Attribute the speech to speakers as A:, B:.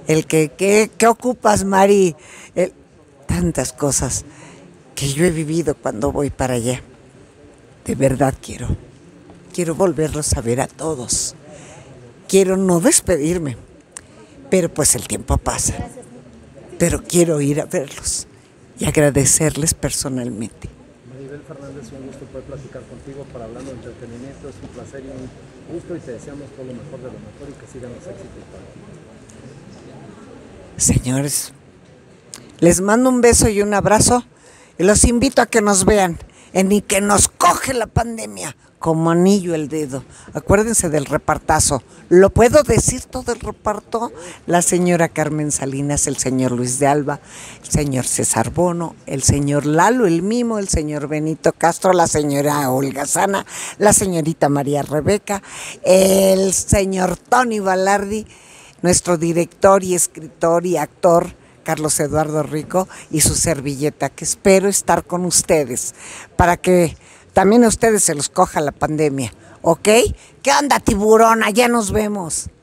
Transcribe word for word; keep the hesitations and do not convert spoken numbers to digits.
A: el que, ¿qué, qué ocupas, Mari? El, tantas cosas que yo he vivido cuando voy para allá. De verdad quiero, quiero volverlos a ver a todos. Quiero no despedirme, pero pues el tiempo pasa. Pero quiero ir a verlos y agradecerles personalmente.
B: Maribel Fernández, un gusto poder platicar contigo para Hablando de Entretenimiento. Es un placer y un gusto y te deseamos todo lo mejor de lo mejor y que sigan los éxitos para ti.
A: Señores, les mando un beso y un abrazo y los invito a que nos vean en Y que nos coge la pandemia como anillo el dedo. Acuérdense del repartazo. ¿Lo puedo decir todo el reparto? La señora Carmen Salinas, el señor Luis de Alba, el señor César Bono, el señor Lalo el Mimo, el señor Benito Castro, la señora Olga Sana, la señorita María Rebeca, el señor Tony Balardi, nuestro director y escritor y actor Carlos Eduardo Rico y su servilleta, que espero estar con ustedes para que también a ustedes se los coja la pandemia, ¿ok? ¿Qué onda, tiburón? Allá nos vemos.